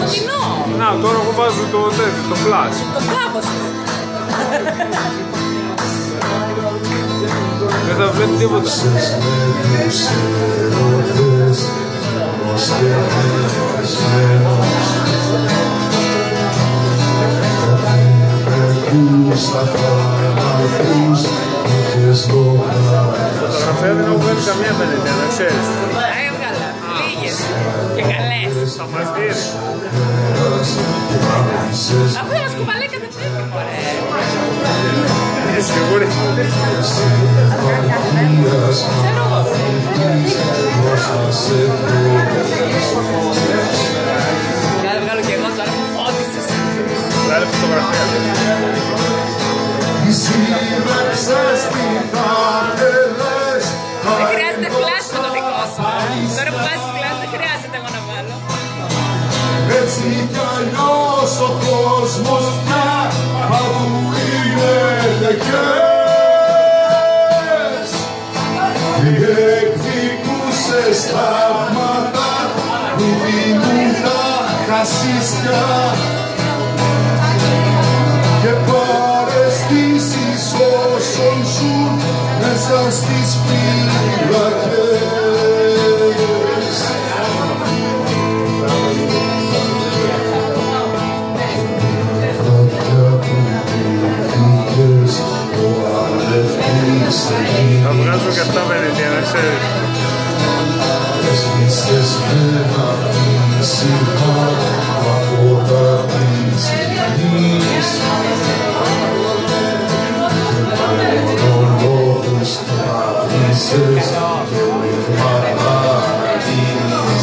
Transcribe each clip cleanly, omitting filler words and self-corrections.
σκοτεινό. Να, τώρα εγώ βάζω το flash. Το κάπως. Δεν θα βλέπει τίποτα. Τα φωτογραφία δεν έχω βγάλει καμία Βενετία, να ξέρεις. Έβγαλα, λίγες και καλές. Θα μας δεις. Αφού έλα σκουβαλέ κατά τρίτη, μωρέ. Είσαι σίγουρη? Ξέρω εγώ. Για να βγάλω και εγώ τώρα που φώτισες. Βγάλε φωτογραφία. Δεν χρειάζεται φλάσ με το δικό σου. Τώρα που βάζεις φλάσ δεν χρειάζεται εγώ να βάλω. Έτσι κι αλλιώς ο κόσμος πια παντού είναι τεκές. Διεκδικούσες θαύματα που δίνουν τα χασίσια και παραισθήσεις όσων ζουν μέσα στις φυλακές. Θα βγάζω και αυτά Βενετία, να ξέρεις. Έσβησες με ένα φύσιμα από τα της γης και λόγους τραβήσες και με παραδείς.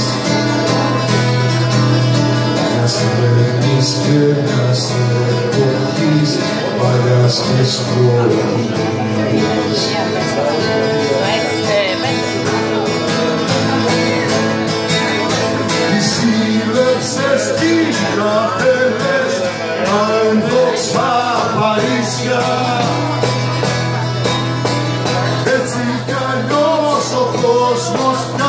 Μιας τέχνης και μιας εποχής παλιάς και σκοτεινής. Σύλλεψες τις καφέλες τα ενδόξα Παρίσια. Έτσι κι αλλιώς ο κόσμος